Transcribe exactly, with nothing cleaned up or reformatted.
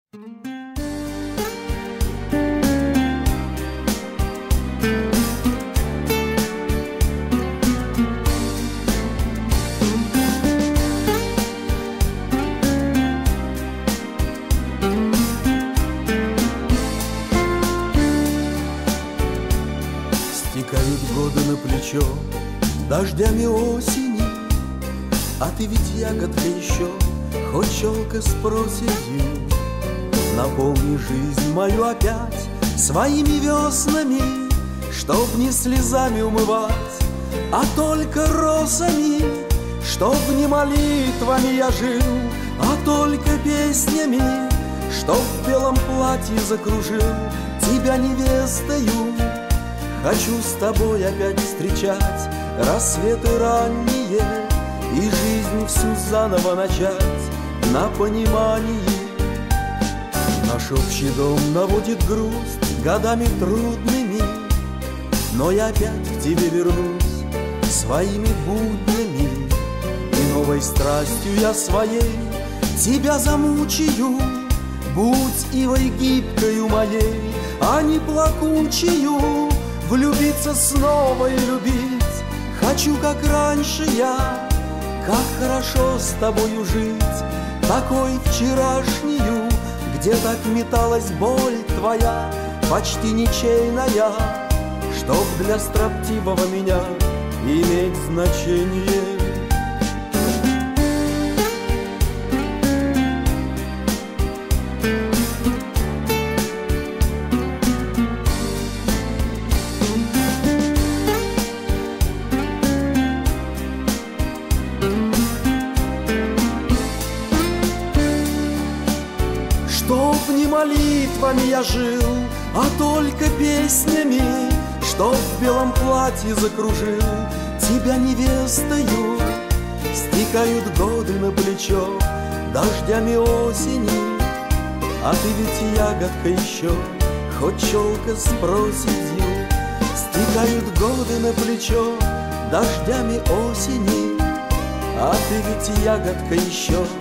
Стекают годы на плечо дождями осени, а ты ведь ягодка еще, хоть челка с проседью. Наполни жизнь мою опять своими веснами, чтоб не слезами умывать, а только росами, чтоб не молитвами я жил, а только песнями, чтоб в белом платье закружил тебя невестою. Хочу с тобой опять встречать рассветы ранние и жизнь всю заново начать на понимании. Наш общий дом наводит грусть годами трудными, но я опять к тебе вернусь своими буднями, и новой страстью я своей тебя замучаю. Будь ивой гибкою моей, а не плакучею, влюбиться снова и любить хочу, как раньше я. Как хорошо с тобою жить, такой вчерашнюю, где так металась боль твоя, почти ничейная, чтоб для строптивого меня иметь значение. Чтоб не молитвами я жил, а только песнями, чтоб в белом платье закружил тебя невестою. Стекают годы на плечо дождями осени, а ты ведь ягодка еще, хоть челка с проседью. Стекают годы на плечо дождями осени, а ты ведь ягодка еще,